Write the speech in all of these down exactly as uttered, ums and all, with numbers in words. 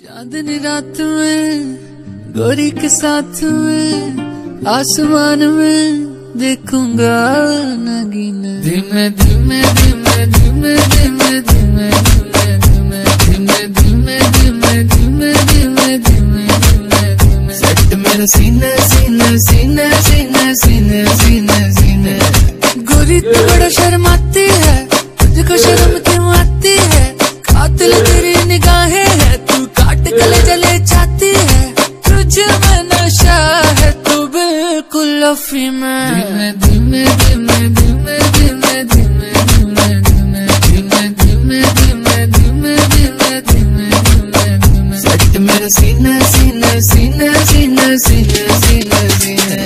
चांदनी रात में गोरी के साथ में आसमान में देखूंगा नगीना। धीमे धीमे धीमे धीमे धीमे धीमे धीमे धीमे धीमे धीमे धीमे धीमे धीमे धीमे धीमे सेट मेरा सीना सीना सीना सीना सीना सीना सीना। गोरी तू बड़ा शर्माती है, तुझको शर्म क्यों आती है? कातिल तेरी निगाहें है, तू काट गले जले जाती है। तुझ में नशा है, तू बिल्कुल अफीम है। धीमे धीमे धीमे धीमे धीमे धीमे धीमे धीमे धीमे धीमे धीमे धीमे धीमे धीमे धीमे सेट मेरा सीना सीना सीना सीना सीना सीना सीना।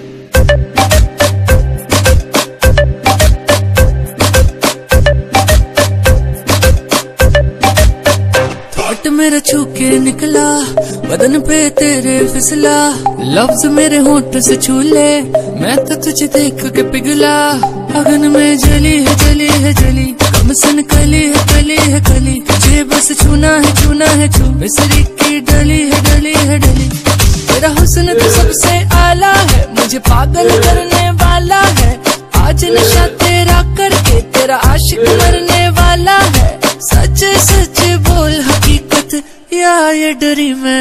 मेरा छू के निकला बदन पे तेरे फिसला, लफ्ज मेरे होंठ से छू ले, मैं तो तुझे देख के पिघला। अगन में जली है जली है जली, कम सन कली है कली है कली, तुझे बस छूना है छूना है छू, मिसरी की डली है डली है डली। तेरा हुस्न तो सबसे आला है, मुझे पागल करने वाला है। आज नशा तेरा करके तेरा आशिक मरने वाला है। सच सच बोल हकीकत या ये डरी मैं।